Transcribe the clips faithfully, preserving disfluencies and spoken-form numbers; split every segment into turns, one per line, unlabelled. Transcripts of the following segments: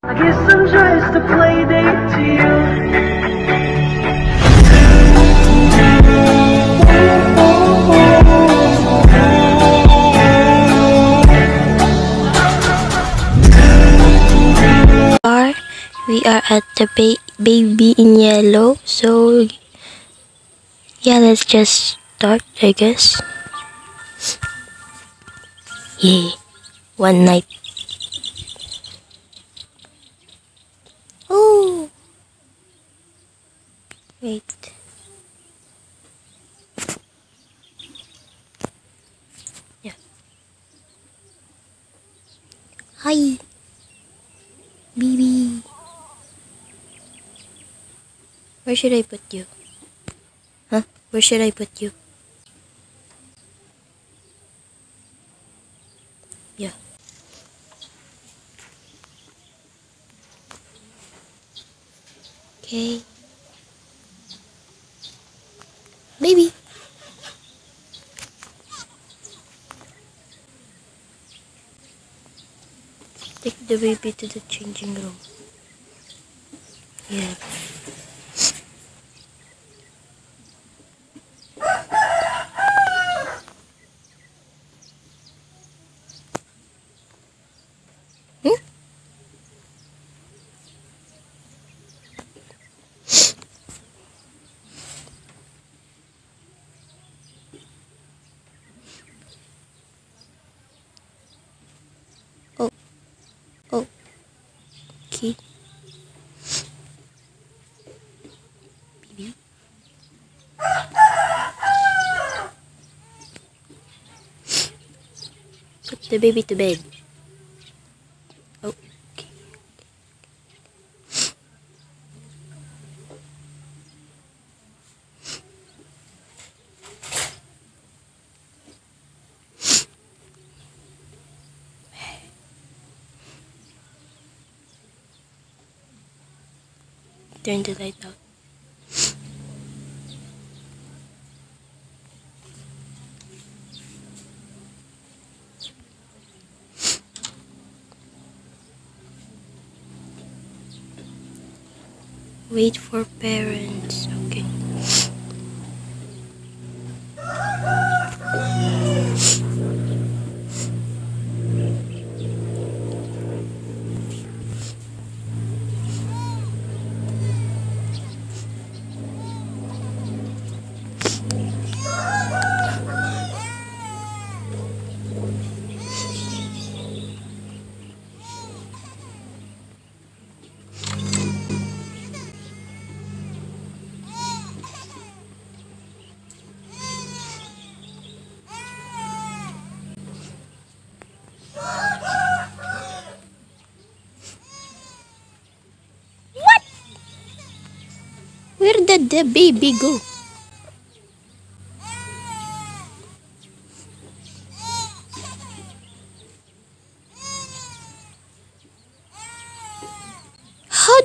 I guess I'm just a play date to you.
Are we are at the ba baby in yellow, so yeah, let's just start, I guess. Yeah, one night. Oh, wait. Yeah. Hi, baby. Where should I put you? Huh? Where should I put you? Yeah. Okay. Baby. Take the baby to the changing room. Yeah. Hmm? Oh. Oh. Okay. Baby. Put the baby to bed. Oh. Okay. Turn the light out. Wait for parents. Okay. Where did the baby go? How?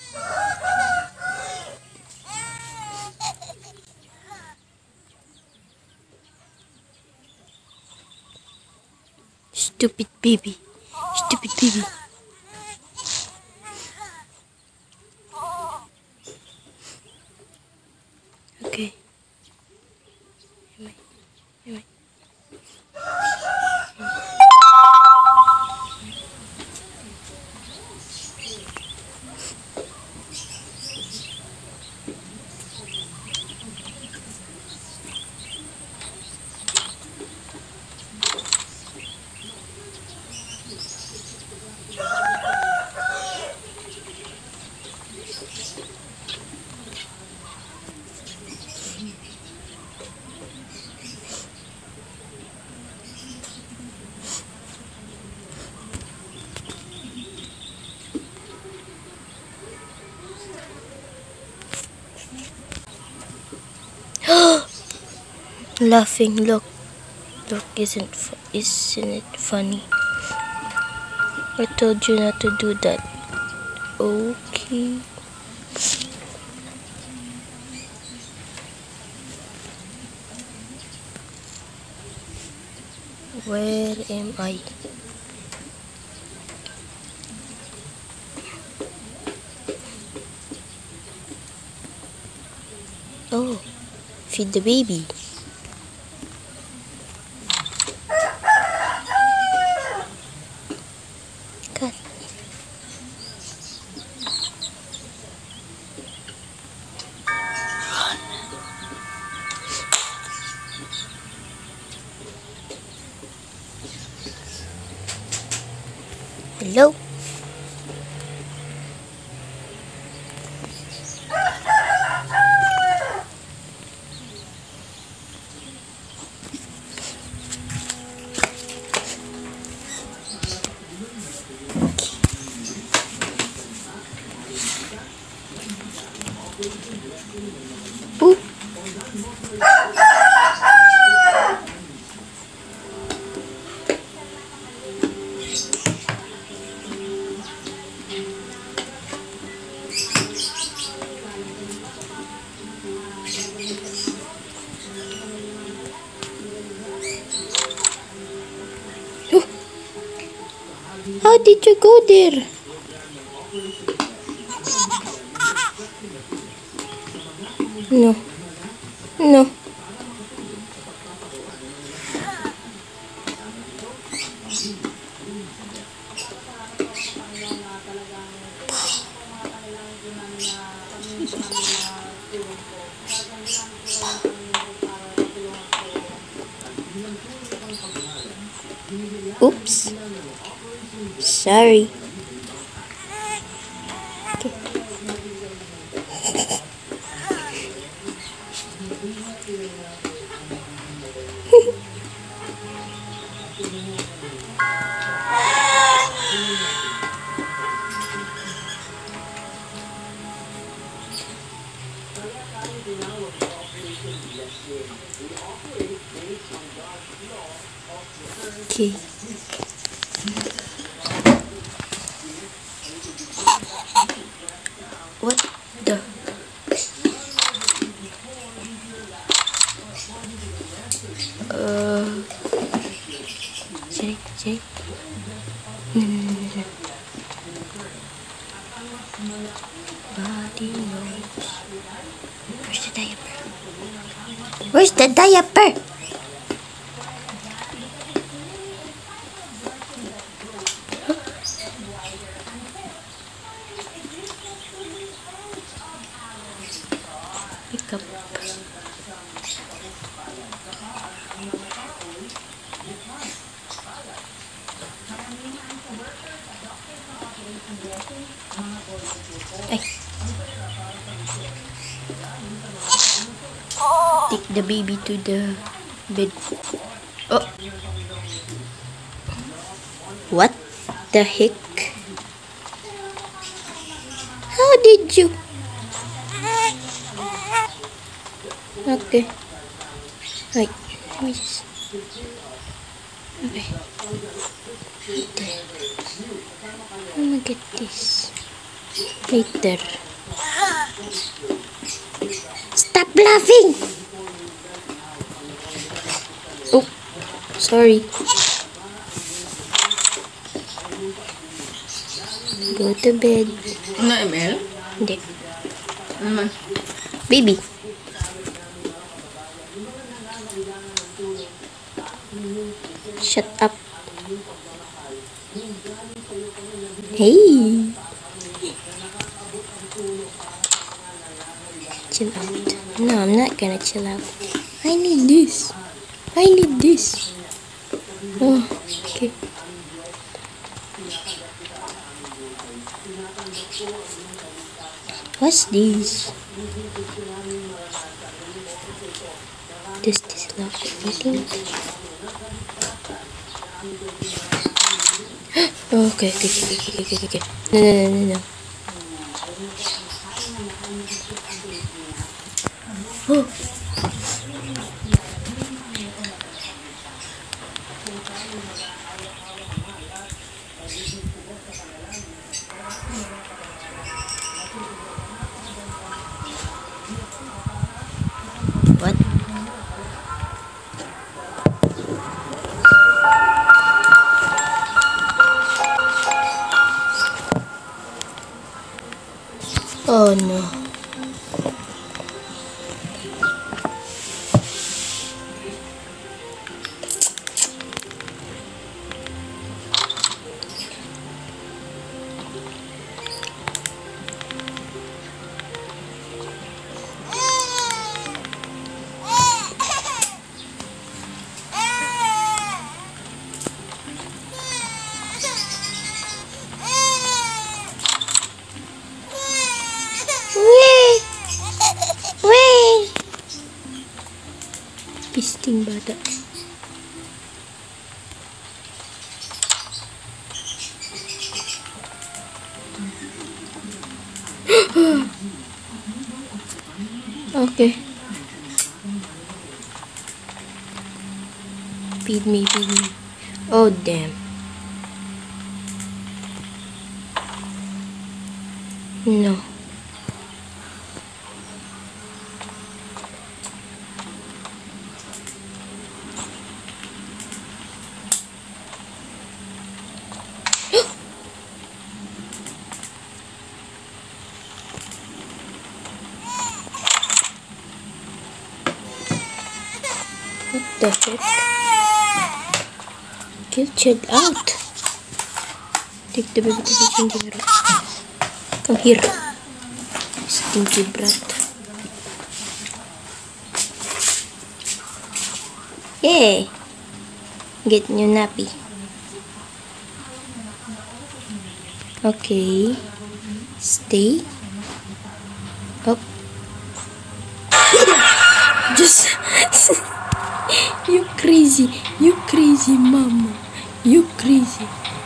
Stupid baby. Stupid baby. Okay. Am I? Am I? Laughing. Look. Look. Isn't fu isn't it funny? I told you not to do that. Okay. Where am I? Oh, feed the baby. Cut. Hello. Ooh. How did you go there? No. No. Oops. Sorry. Okay. Okay. What the? Uh. Sorry, sorry. No, no, no, no, no. Body noise. Where's the diaper? Where's the diaper? Pick up. Ay. Take the baby to the bed. Oh. What the heck? How did you? Okay. Wait, let me just. Okay. Later. I'm gonna get this. Later. Stop laughing! Oh, sorry. Go to bed.
Ano, M L?
Hindi.
Ano naman?
Baby. Shut up. Hey. Chill out. No, I'm not gonna chill out. I need this. I need this. Oh, okay. What's this? Does this lock anything? Oh, okay, okay, okay, okay, okay, okay. No, no, no, no, no. Oh. What? Oh no. King bata. Okay. Feed me, feed me. Oh, damn. No. What the heck? Kill, chill out. Take the baby to the changing room. Come here. Stinky brat. Yay! Get new nappy. Okay. Stay. Up. Just... You crazy. You crazy, mama. You crazy.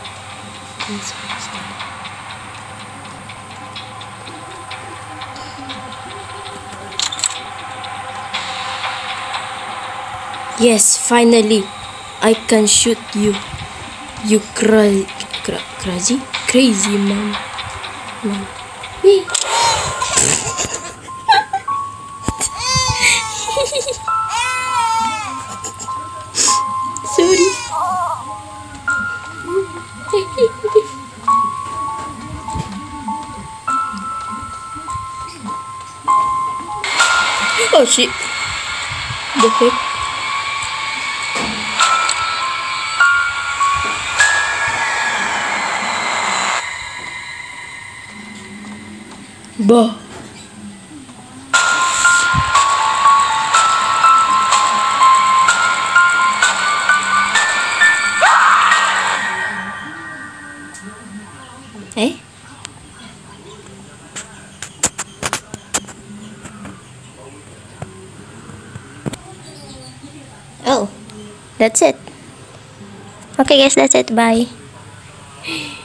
Yes, finally, I can shoot you. You cra cra crazy, crazy mom. Mom. Wee. Sorry. Oh shit. The heck? Bah. Eh? Oh, that's it. Okay guys, that's it. Bye.